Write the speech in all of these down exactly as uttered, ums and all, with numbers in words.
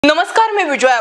नमस्कार, मी विजया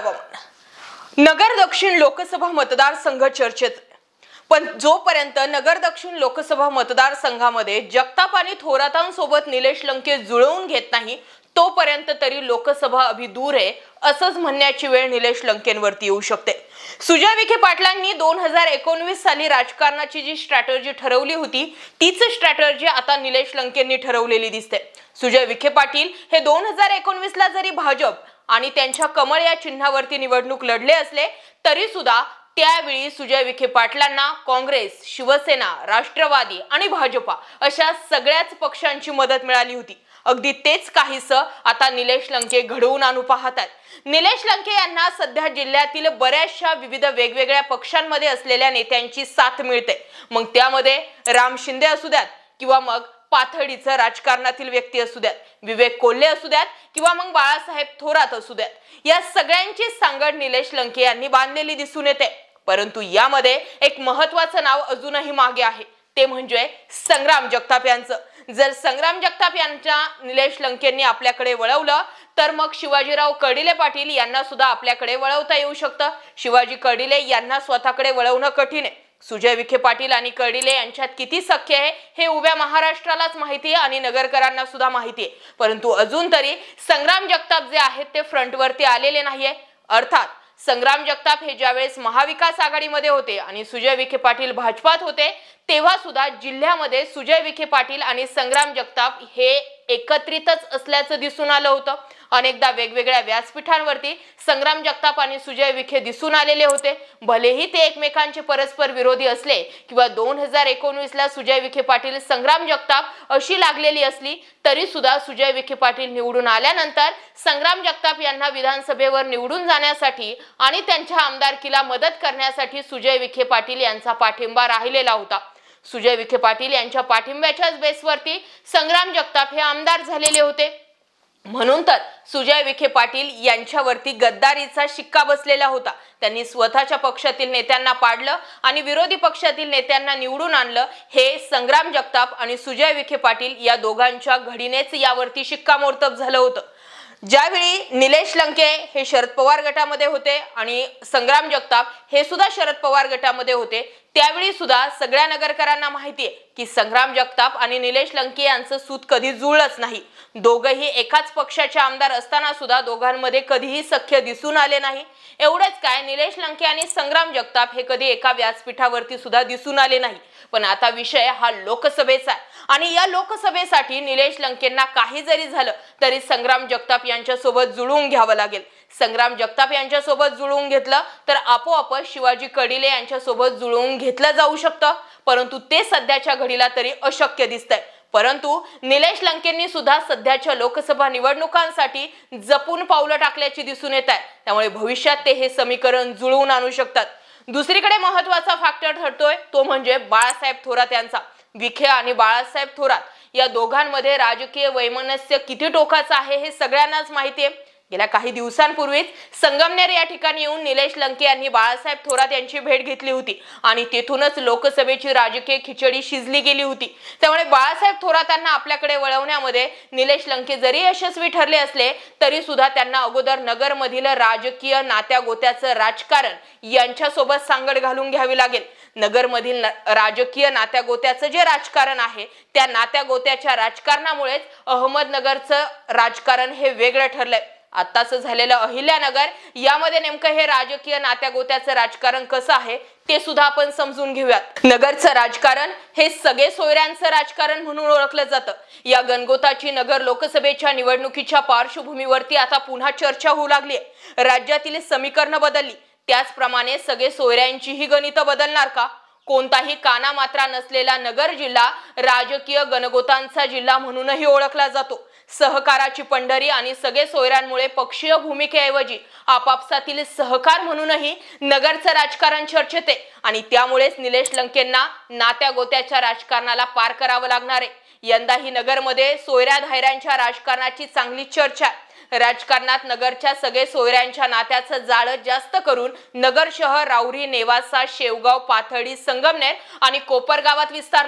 वामन। नगर दक्षिण लोकसभा मतदारसंघ चर्चेत, पण जोपर्यंत नगर दक्षिण लोकसभा मतदारसंघामध्ये जगताप आणि थोरातांसोबत निलेश लंके जुळवून घेत नाही तोपर्यंत तरी लोकसभा अभी दूर आहे असंच म्हणण्याची वेळ निलेश लंकेंवरती येऊ शकते। सुजय विखे पाटलांनी दोन हजार एकोणवीस साली राजकारणाची जी स्ट्रॅटेजी ठरवली होती तीच स्ट्रॅटेजी आता निलेश लंकेंनी ठरवलेली दिसते। सुजय विखे पाटील हे दोन हजार एकोणवीस ला जरी भाजप आणि त्यांच्या कमळ या चिन्हावरती निवडणूक लढले असले तरी सुद्धा त्यावेळी सुजय विखे पाटलांना काँग्रेस, शिवसेना, राष्ट्रवादी आणि भाजपा अशा सगळ्याच पक्षांची मदत मिळाली होती। अगदी तेच काहीसं आता निलेश लंके घडवून आणू पाहतात। निलेश लंके यांना सध्या जिल्ह्यातील बऱ्याचशा विविध वेगवेगळ्या पक्षांमध्ये असलेल्या नेत्यांची साथ मिळते। मग त्यामध्ये राम शिंदे असू द्यात किंवा मग पाथर्डीचं राजकारणातील व्यक्ती असू द्यात, विवेक कोल्हे असू द्यात किंवा मग बाळासाहेब थोरात असू द्यात, या सगळ्यांची सांगड निलेश लंके यांनी बांधलेली दिसून येते। परंतु यामध्ये एक महत्त्वाचं नाव अजूनही मागे आहे, ते म्हणजे संग्राम जगताप यांचं। जर संग्राम जगताप यांच्या निलेश लंकेंनी आपल्याकडे वळवलं तर मग शिवाजीराव कर्डिले पाटील यांना सुद्धा आपल्याकडे वळवता येऊ शकतं। शिवाजी कर्डिले यांना स्वतःकडे वळवणं कठीण आहे। सुजय विखे पाटील आणि कर्डिले यांच्यात किती सख्य आहे हे उभ्या महाराष्ट्रालाच माहिती आहे आणि नगरकरांना सुद्धा माहिती आहे। परंतु अजून तरी संग्राम जगताप जे आहेत ते फ्रंटवरती आलेले नाहीये। अर्थात संग्राम जगताप हे ज्यावेळेस महाविकास आघाडीमध्ये होते आणि सुजय विखे पाटील भाजपात होते तेव्हा सुद्धा जिल्ह्यामध्ये सुजय विखे पाटील आणि संग्राम जगताप हे एकत्रितच असल्याचं दिसून आलं होतं। अनेकदा वेगवेगळ्या व्यासपीठांवरती संग्राम जगताप आणि सुजय विखे दिसून आलेले होते। भलेही ते एकमेकांचे परस्पर विरोधी असले किंवा दोन हजार एकोणवीस ला सुजय विखे पाटील संग्राम जगताप अशी लागलेली असली तरी सुद्धा सुजय विखे पाटील निवडून आल्यानंतर संग्राम जगताप यांना विधानसभेवर निवडून जाण्यासाठी आणि त्यांच्या आमदारकीला मदत करण्यासाठी सुजय विखे पाटील यांचा पाठिंबा राहिलेला होता। सुजय विखे पाटील यांच्या पाठिंब्याच्याच बेसवरती संग्राम जगताप हे आमदार झालेले होते। म्हणून तर सुजय विखे पाटील यांच्यावरती गद्दारीचा शिक्का बसलेला होता। त्यांनी स्वतःच्या पक्षातील नेत्यांना पाडलं आणि विरोधी पक्षातील नेत्यांना निवडून आणलं। हे संग्राम जगताप आणि सुजय विखे पाटील या दोघांच्या घडीनेच यावरती शिक्कामोर्तब झालं होतं। ज्यावेळी निलेश लंके हे शरद पवार गटामध्ये होते आणि संग्राम जगताप हे सुद्धा शरद पवार गटामध्ये होते त्यावेळी सुद्धा सगळ्या नगरकरांना माहिती आहे की संग्राम जगताप आणि निलेश लंके यांचं सूत कधी जुळलंच नाही। दोघंही एकाच पक्षाचे आमदार असताना सुद्धा दोघांमध्ये कधीही सख्य दिसून आले नाही। एवढेच काय, निलेश लंके आणि संग्राम जगताप हे कधी एका व्यासपीठावरती सुद्धा दिसून आले नाही। पण आता विषय हा लोकसभेचा आहे आणि या लोकसभेसाठी निलेश लंकेंना काही जरी झालं तरी संग्राम जगताप यांच्या सोबत जुळवून घ्यावं लागेल। संग्राम जगताप यांच्या सोबत जुळवून घेतलं तर आपोआप शिवाजी कर्डिले यांच्या सोबत जुळवून घेतलं जाऊ शकतं, परंतु ते सध्याच्या घडीला तरी अशक्य दिसतंय। परंतु निलेश लंकेंनी सुद्धा सध्याच्या लोकसभा निवडणुकांसाठी जपून पावलं टाकल्याची दिसून येत आहे, त्यामुळे भविष्यात ते हे समीकरण जुळवून आणू शकतात। दुसरीकडे महत्त्वाचा फॅक्टर ठरतोय तो म्हणजे बाळासाहेब थोरात यांचा। विखे आणि बाळासाहेब थोरात या दोघांमध्ये राजकीय वैमनस्य किती टोकाचं आहे हे सगळ्यांनाच माहिती आहे। गेल्या काही दिवसांपूर्वीच संगमनेर या ठिकाणी येऊन निलेश लंके यांनी बाळासाहेब थोरात यांची भेट घेतली होती आणि तेथूनच लोकसभेची राजकीय खिचडी शिजली गेली होती। त्यामुळे बाळासाहेब थोरातांना आपल्याकडे वळवण्यामध्ये निलेश लंके जरी यशस्वी ठरले असले तरी सुद्धा त्यांना अगोदर नगरमधील राजकीय नात्या गोत्याचं राजकारण यांच्यासोबत सांगड घालून घ्यावी लागेल। नगरमधील राजकीय नात्या गोत्याचं जे राजकारण आहे त्या नात्या गोत्याच्या राजकारणामुळेच अहमदनगरचं राजकारण हे वेगळं ठरलंय। आताच झालेलं अहिल्यानगर यामध्ये नेमकं हे राजकीय नात्या गोत्याचं राजकारण कसं आहे ते सुद्धा आपण समजून घेऊयात। नगरचं राजकारण हे सगळे सोयऱ्यांचं राजकारण म्हणून ओळखलं जातं। या गणगोताची नगर लोकसभेच्या निवडणुकीच्या पार्श्वभूमीवरती आता पुन्हा चर्चा होऊ लागली आहे। राज्यातील समीकरण बदलली, त्याचप्रमाणे सगळे सोयऱ्यांचीही गणितं बदलणार का? कोणताही कानामात्रा नसलेला नगर जिल्हा राजकीय गणगोतांचा जिल्हा म्हणूनही ओळखला जातो। सहकाराची पंढरी आणि सगळे सोयऱ्यांमुळे पक्षीय भूमिकेऐवजी आपापसातील सहकार म्हणूनही नगरचं राजकारण चर्चेत आहे आणि त्यामुळेच निलेश लंकेंना नात्या गोत्याच्या राजकारणाला पार करावं लागणार आहे। यंदाही नगरमध्ये सोयऱ्या धायऱ्यांच्या राजकारणाची चांगली चर्चा आहे। राजकारणात नगरच्या सगळे सोयऱ्यांच्या नात्याचं जाळं जास्त करून नगर शहर, राऊरी, नेवासा, शेवगाव, पाथर्डी, संगमनेर आणि कोपरगावात विस्तारलंय।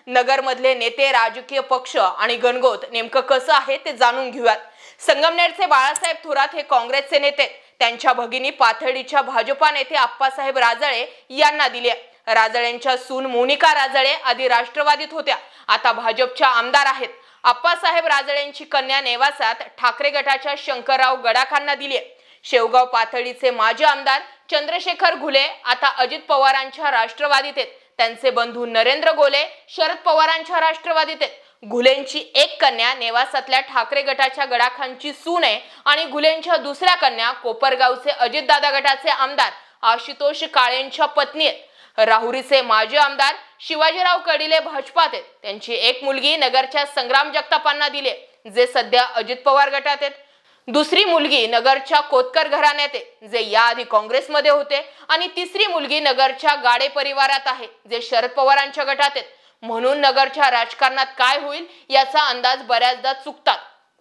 नगरमधले नेते, राजकीय पक्ष आणि गणगोत नेमकं कसं आहे ते जाणून घेऊयात। संगमनेरचे बाळासाहेब थोरात हे काँग्रेसचे नेते त्यांच्या भगिनी पाथर्डीच्या भाजपा नेते आप्पासाहेब राजळे यांना दिले। राजळेंच्या सून मोनिका राजळे आधी राष्ट्रवादीत होत्या, आता भाजपच्या आमदार आहेत। आप्पासाहेब राजळेंची कन्या नेवासात ठाकरे गटाच्या शंकरराव गडाखांना दिली। शेवगाव पाथर्डीचे माजी आमदार चंद्रशेखर घुले आता अजित पवारांच्या राष्ट्रवादीत आहेत। त्यांचे बंधू नरेंद्र गोले शरद पवारांच्या राष्ट्रवादीत आहेत। घुलेंची एक कन्या नेवासातल्या ठाकरे गटाच्या गडाखांची सून आहे आणि घुलेंच्या दुसऱ्या कन्या कोपरगावचे अजितदादा गटाचे आमदार आशुतोष काळेंच्या पत्नी आहेत। राहुरीचे माजी आमदार शिवाजीराव कडिले भाजपात आहेत। त्यांची एक मुलगी नगरच्या संग्राम जगतापांना दिली, जे सध्या अजित पवार गटात आहेत। दुसरी मुलगी नगरच्या कोतकर घराण्यात आहे, जे याआधी काँग्रेसमध्ये होते, आणि तिसरी मुलगी नगरच्या गाडे परिवारात आहे, जे शरद पवारांच्या गटात आहेत। म्हणून नगरच्या राजकारणात काय होईल याचा अंदाज बऱ्याचदा चुकतात।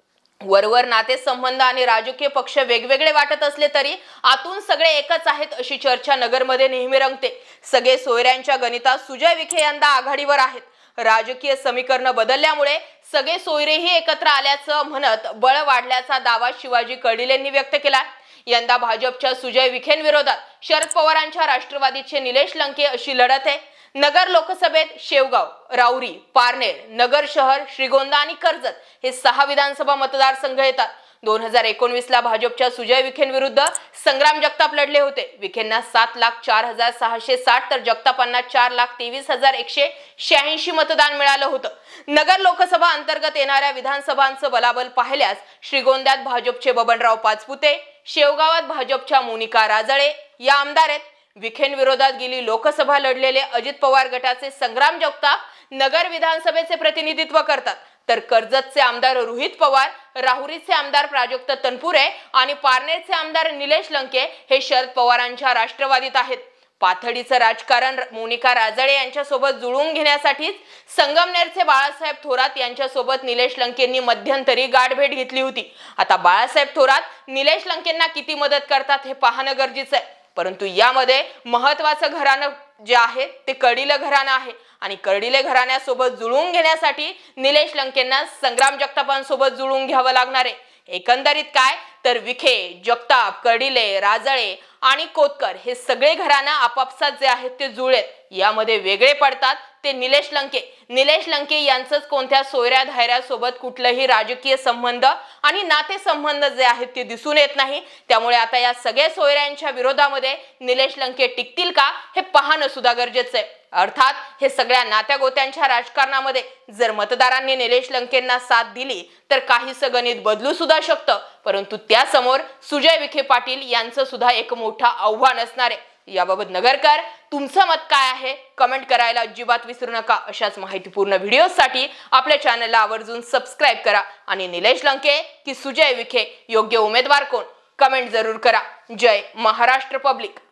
वरवर नाते संबंध आणि राजकीय पक्ष वेगवेगळे वाटत असले तरी आतून सगळे एकच आहेत अशी चर्चा नगरमध्ये नेहमी रंगते। सगळे सोयऱ्यांच्या गणितात सुजय विखे यंदा आघाडीवर आहेत। राजकीय समीकरण बदलल्यामुळे सगळे सोयरेही एकत्र आल्याचं म्हणत बळ वाढल्याचा दावा शिवाजी कडिलेंनी व्यक्त केला। यंदा भाजपच्या सुजय विखेंविरोधात शरद पवारांच्या राष्ट्रवादीचे निलेश लंके अशी लढत आहे। नगर लोकसभेत शेवगाव, राऊरी, पारनेर, नगर शहर, श्रीगोंदा आणि कर्जत हे सहा विधानसभा मतदारसंघ येतात। दोन हजार एकोणवीस ला भाजपच्या सुजय विखेंविरुद्ध संग्राम जगताप लढले होते। विखेंना सात लाख चार हजार सहाशे साठ तर जगतापांना चार लाख तेवीस हजार एकशे शहाऐंशी मतदान मिळालं होतं। नगर लोकसभा अंतर्गत येणाऱ्या विधानसभांचं बलाबल पाहिल्यास श्रीगोंद्यात भाजपचे बबनराव पाचपुते, शेवगावात भाजपच्या मोनिका राजळे या आमदार आहेत। विखेंविरोधात गेली लोकसभा लढलेले अजित पवार गटाचे संग्राम जगताप नगर विधानसभेचे प्रतिनिधित्व करतात, तर कर्जतचे आमदार रोहित पवार, राहुरीचे आमदार प्राजक्त तनपुरे आणि पारनेरचे आमदार निलेश लंके हे शरद पवारांच्या राष्ट्रवादीत आहेत। पाथर्डीचं राजकारण मोनिका राजळे यांच्यासोबत जुळवून घेण्यासाठीच संगमनेरचे बाळासाहेब थोरात यांच्यासोबत निलेश लंकेंनी मध्यंतरी गाठभेट घेतली होती। आता बाळासाहेब थोरात निलेश लंकेंना किती मदत करतात हे पाहणं गरजेचं आहे। परंतु यामध्ये महत्वाचं घराणं जे आहे ते कडिले घराणं आहे आणि कडिले घराण्यासोबत जुळवून घेण्यासाठी निलेश लंकेंना संग्राम जगतापांसोबत जुळवून घ्यावं लागणार आहे। एकंदरीत काय तर विखे, जगताप, कडिले, राजळे आणि कोतकर हे सगळे घराणं आपापसात जे आहेत ते जुळलेत। यामध्ये वेगळे पडतात ते निलेश लंके। निलेश लंके यांचंच कोणत्या सोयऱ्या धायऱ्यासोबत कुठलंही राजकीय संबंध आणि नाते संबंध जे आहेत ते दिसून येत नाही। त्यामुळे आता या सगळ्या सोयऱ्यांच्या विरोधामध्ये निलेश लंके टिकतील का हे पाहणं सुद्धा गरजेचं आहे। अर्थात हे सगळ्या नात्या गोत्यांच्या राजकारणामध्ये जर मतदारांनी निलेश लंकेंना साथ दिली तर काहीसं गणित बदलू सुद्धा शकतं, परंतु त्यासमोर सुजय विखे पाटील यांचं सुद्धा एक मोठं आव्हान असणार आहे। याबाबत नगरकर तुमचं मत काय आहे कमेंट करायला अजिबात विसरू नका। अशाच माहितीपूर्ण व्हिडिओसाठी आपल्या चॅनलला आवर्जून सबस्क्राइब करा आणि निलेश लंके की सुजय विखे योग्य उमेदवार कोण कमेंट जरूर करा। जय महाराष्ट्र पब्लिक।